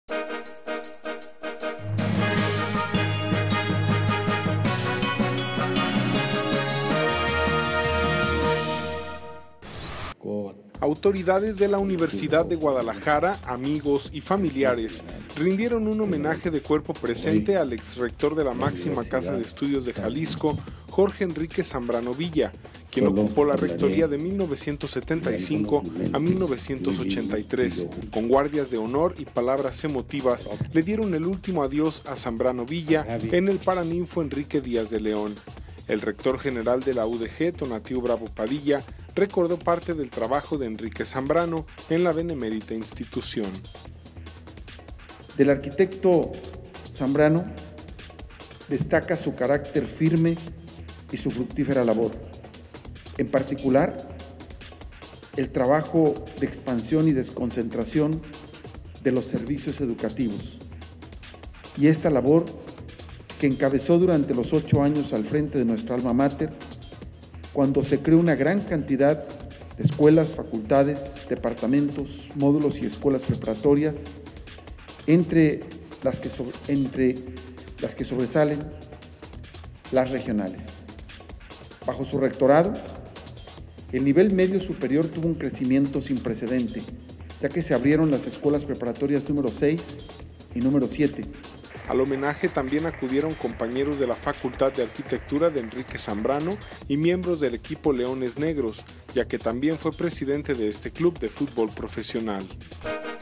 Autoridades de la Universidad de Guadalajara, amigos y familiares rindieron un homenaje de cuerpo presente al exrector de la máxima casa de estudios de Jalisco, Jorge Enrique Zambrano Villa, quien ocupó la rectoría de 1975 a 1983. Con guardias de honor y palabras emotivas, le dieron el último adiós a Zambrano Villa en el Paraninfo Enrique Díaz de León. El rector general de la UDG, Tonatiuh Bravo Padilla, recordó parte del trabajo de Enrique Zambrano en la benemérita institución. Del arquitecto Zambrano destaca su carácter firme y su fructífera labor. En particular, el trabajo de expansión y desconcentración de los servicios educativos. Y esta labor que encabezó durante los 8 años al frente de nuestra alma mater, cuando se creó una gran cantidad de escuelas, facultades, departamentos, módulos y escuelas preparatorias, entre las que sobresalen las regionales. Bajo su rectorado, el nivel medio superior tuvo un crecimiento sin precedente, ya que se abrieron las escuelas preparatorias número 6 y número 7. Al homenaje también acudieron compañeros de la Facultad de Arquitectura de Enrique Zambrano y miembros del equipo Leones Negros, ya que también fue presidente de este club de fútbol profesional.